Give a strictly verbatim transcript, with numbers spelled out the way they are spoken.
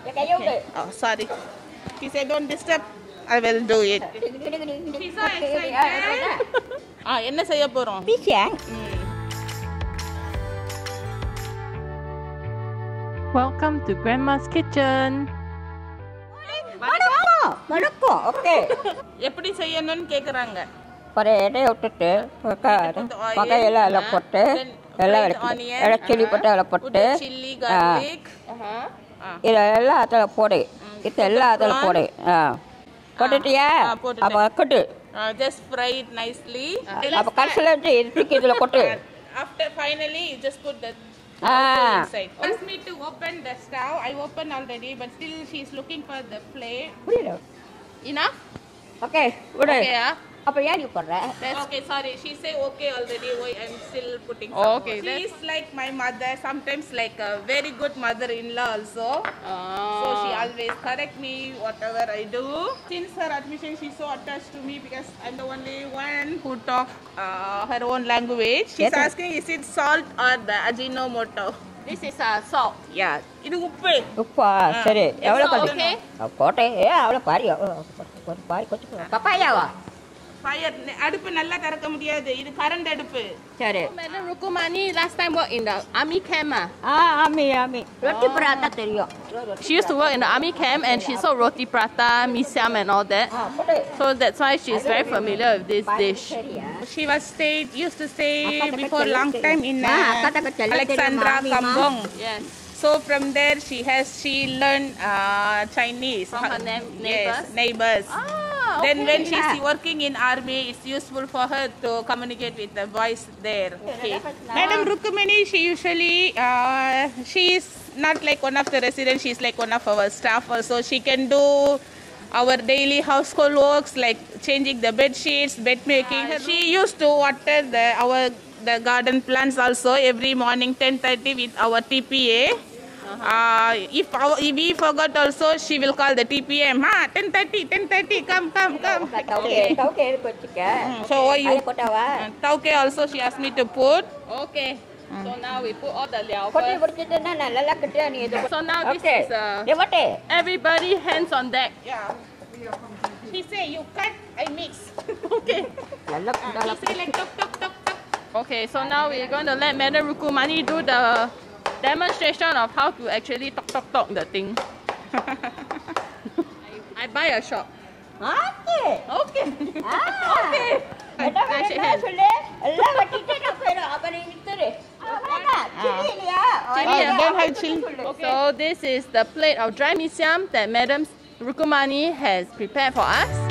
Okay. Oh, sorry. She said don't disturb. I will do it. She's so excited. Ah, என்ன செய்ய போறோம்? Pisang. Welcome to Grandma's Kitchen. வணக்கம் வணக்கம் okay எப்படி செய்யணும்னு கேக்குறாங்க. பரே எண்ணெய் விட்டுட்டு பகை எல்லாம் எல்லாம் போட்டு எல்லாம் எல்லாம் சில்லி போட்டு எல்லாம் போட்டு சில்லி garlic இதெல்லாம் அதில் போடு இது எல்லாம் அதில் போடு ஆ போட்டுட்டியா அப்போ கட்டு just fry it nicely. அப்போ கடைசியில் இதுக்கு இதில் போட்டு After finally you just put the Ah. inside. Ask me to open the stove. I opened already, but still she's looking for the flame. Enough? Okay விடு Okay, ah. அப்போ ஏன் நீ போடுற Okay, sorry. She say okay already. Why I'm still putting. Oh, some okay, more. She's like my mother. Sometimes like a very good mother-in-law also. So she always correct me whatever I do. Since her admission, she's so attached to me because I'm the only one who talk uh, her own language. She's Yes, asking, is it salt or the Ajinomoto? This is uh, salt. Yeah. இது உப்பு. உப்பா சரி எவ்வளோ salt, பண்ணி okay? போட்டேன் ஏ அவ்வளோ பாரி அவ்வளோ பாரி கொஞ்சம் பப்பாயாவா ஃபயர் அடுப்பு நல்லா திறக்க முடியாது இது கரண்ட் அடுப்பு சரி Madam Rukumani last time worked in the army camp. Ah. ஆ ஆமி ஆமி ரொட்டி பராத்தா தெரியும் She used to work in the army camp and she sold roti prata, mee siam and all that. ஆ போட்டு So that's why she's very familiar with this dish. சரியா she was stayed used to stay Akata before kecil long tu. time in Ah, uh, akata kecil tu Alexandra dari mami, Kampong. Yes. So from there she has she learned uh, Chinese From her neigh- yes, neighbors? neighbors. Ah, Then okay. when she's Yeah. working in army, it's useful for her to communicate with the boys there. Okay. Madam Rukumani, she usually uh, she is not like one of the residents. She's like one of our staff also. She can do our daily household works like changing the bed sheets, bed making. She used to water the our the garden plants also every morning ten thirty with our T P A. Uh, if, our, if we forgot also, she will call the T P M. Ha, ten thirty, ten thirty, come, come, come. tauke tauke போச்சுக்க So you, அது போட்டாவா uh, tauke also she asked me to put. Okay. So now we put all the liao போட்டு first. முடிச்சிட்டேன்னா நல்லா கிட்டியா நீ இது So now this okay is uh, நீ போட்டு everybody hands on deck. Yeah. She say you cut, I mix. Okay. நல்லா Uh, நல்லா she say like tok tok tok tok. Okay, so now we're going to let Madam Rukumani do the demonstration of how to actually talk talk talk the thing. I, I buy a shop. Okay Okay. Ah Okay. என்ன I shake வேணும் hands. சொல்லு எல்லாம் வட்டிட்டு நான் போயிடும் அப்ப நீ நித்துரு வேண்டாம் chilli இல்லையா Chilli, I don't have chilli. So this is the plate of dry mee siam that Madam Rukumani has prepared for us.